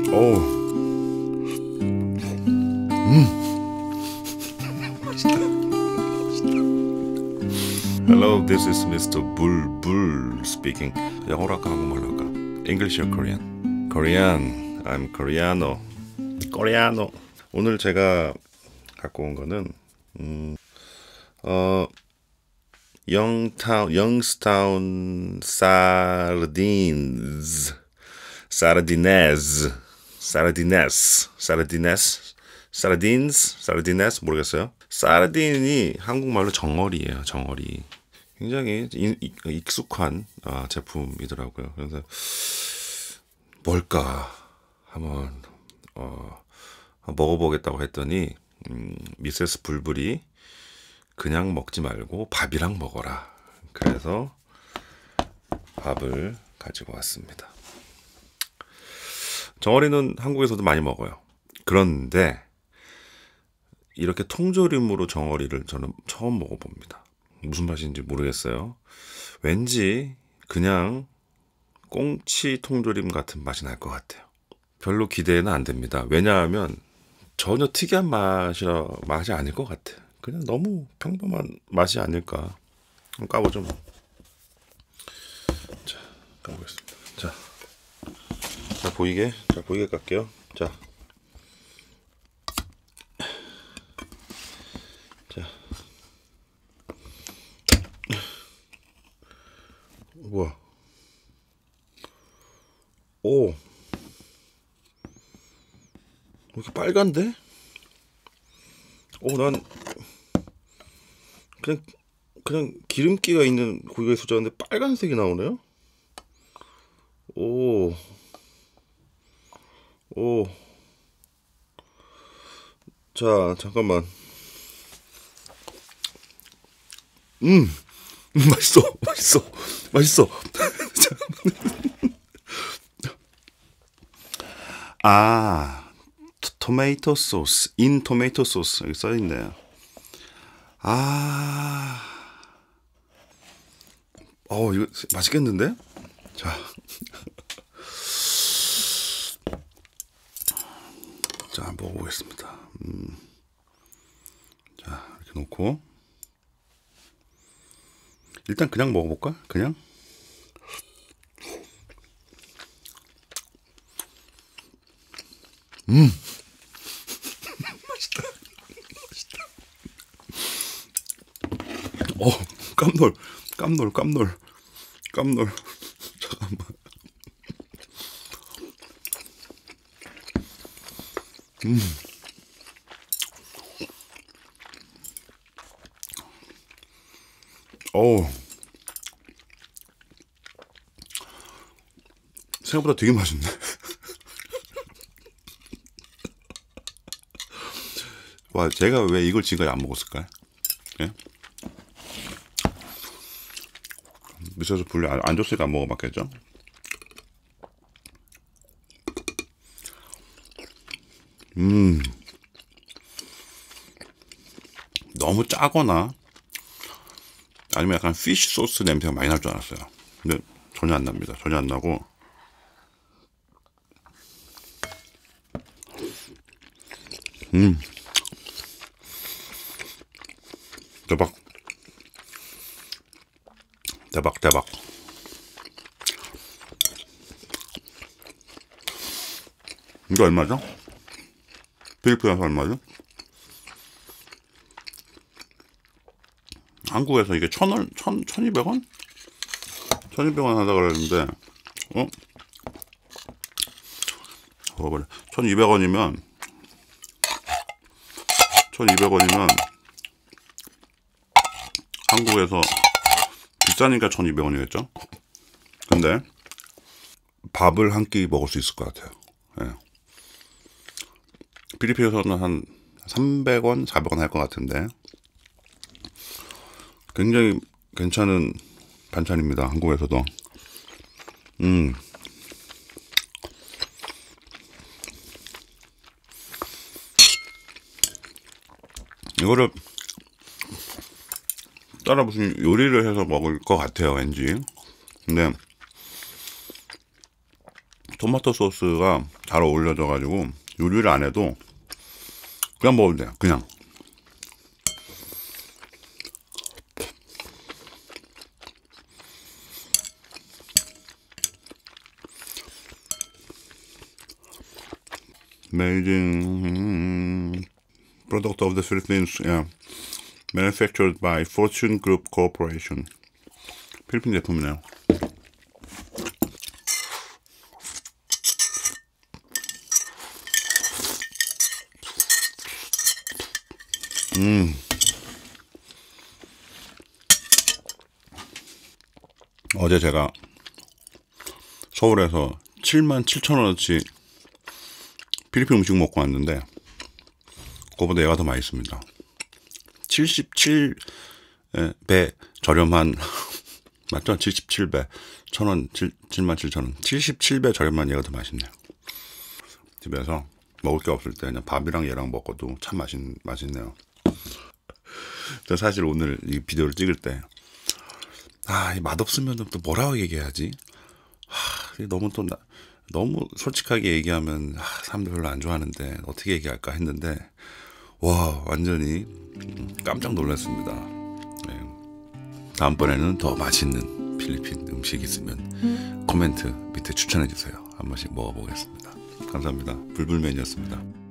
어우. Hello, this is Mr. Bulbul speaking. 영어로 할까 한국말로 할까? English or Korean? Korean. I'm Koreano. Koreano. 오늘 제가 갖고 온 거는 Youngstown Sardines. Sardines 모르겠어요. 사르딘이 한국말로 정어리예요. 정어리. 굉장히 익숙한 제품이더라고요. 그래서 뭘까 한번 먹어보겠다고 했더니 미세스 불불이 그냥 먹지 말고 밥이랑 먹어라. 그래서 밥을 가지고 왔습니다. 정어리는 한국에서도 많이 먹어요. 그런데 이렇게 통조림으로 정어리를 저는 처음 먹어봅니다. 무슨 맛인지 모르겠어요. 왠지 그냥 꽁치 통조림 같은 맛이 날 것 같아요. 별로 기대는 안 됩니다. 왜냐하면 전혀 특이한 맛이 아닐 것 같아요. 그냥 너무 평범한 맛이 아닐까. 한번 까보죠 뭐. 자, 까보겠습니다. 자, 보이게 깔게요. 자, 뭐야? 오, 왜 이렇게 빨간데? 난 그냥 기름기가 있는 고기가 있을 줄 알았는데 빨간색이 나오네요. 오. 자, 잠깐만. 맛있어. 토마토 소스, 토마토 소스 여기 써 있네요. 이거 맛있겠는데? 자, 먹어보겠습니다. 자, 이렇게 놓고 일단 그냥 먹어볼까? 그냥. 맛있다. 깜놀. 잠깐만. 생각보다 되게 맛있네. 와, 제가 왜 이걸 지금까지 안 먹었을까요? 예? 미쳐서 불리 안 줬으니까 안 먹어봤겠죠? 너무 짜거나 아니면 약간 피쉬 소스 냄새가 많이 날 줄 알았어요. 근데 전혀 안 납니다. 전혀 안 나고 대박. 이거 얼마죠? 필리핀에서 얼마죠? 한국에서 이게 1,000원? 1,200원? 1,200원 하다 그랬는데 1,200원이면 한국에서 비싸니까 1,200원이겠죠? 근데 밥을 한 끼 먹을 수 있을 것 같아요. 예. 필리핀에서는 한 300원, 400원 할 것 같은데 굉장히 괜찮은 반찬입니다. 한국에서도. 이거를 따라 무슨 요리를 해서 먹을 것 같아요, 왠지. 근데 토마토 소스가 잘 어울려져가지고 요리를 안 해도 그냥 먹으면 돼요. 그냥. Made in product of the Philippines, yeah. Manufactured by Fortune Group Corporation. 필리핀 제품이네요. 어제 제가 서울에서 77,000원어치 필리핀 음식 먹고 왔는데 그거보다 얘가 더 맛있습니다. 77배 저렴한 맞죠? 77배 1,000원 77,000원 77배 저렴한 얘가 더 맛있네요. 집에서 먹을 게 없을 때 그냥 밥이랑 얘랑 먹어도 참 맛있네요. 사실 오늘 이 비디오를 찍을 때 이 맛없으면 또 뭐라고 얘기해야지? 너무 솔직하게 얘기하면 사람들 별로 안 좋아하는데 어떻게 얘기할까 했는데 와 완전히 깜짝 놀랐습니다. 네. 다음번에는 더 맛있는 필리핀 음식 있으면 코멘트 밑에 추천해 주세요. 한 번씩 먹어보겠습니다. 감사합니다. 불불맨이었습니다.